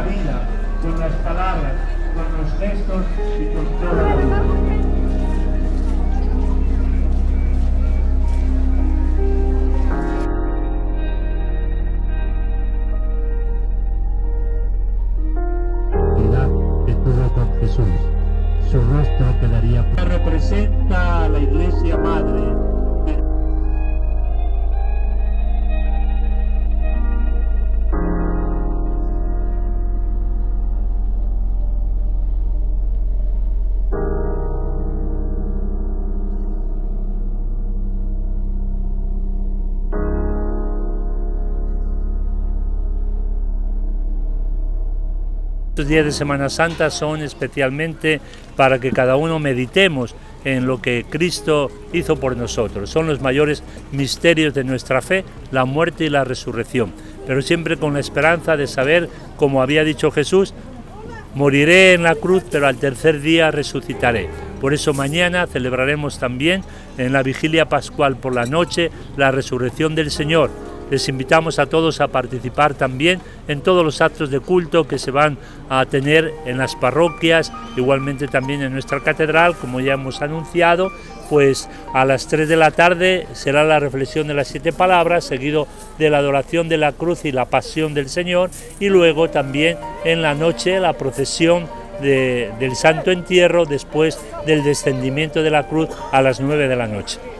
vida, con las palabras, con los gestos y con toda la vida. Con Jesús, su rostro quedaría. Representa a la Iglesia Madre. Estos días de Semana Santa son especialmente para que cada uno meditemos en lo que Cristo hizo por nosotros. Son los mayores misterios de nuestra fe, la muerte y la resurrección, pero siempre con la esperanza de saber, como había dicho Jesús, moriré en la cruz, pero al tercer día resucitaré. Por eso mañana celebraremos también en la vigilia pascual por la noche la resurrección del Señor. Les invitamos a todos a participar también en todos los actos de culto que se van a tener en las parroquias, igualmente también en nuestra catedral, como ya hemos anunciado. Pues a las 3 de la tarde será la reflexión de las 7 palabras, seguido de la adoración de la cruz y la pasión del Señor, y luego también en la noche la procesión del Santo Entierro después del descendimiento de la cruz a las 9 de la noche.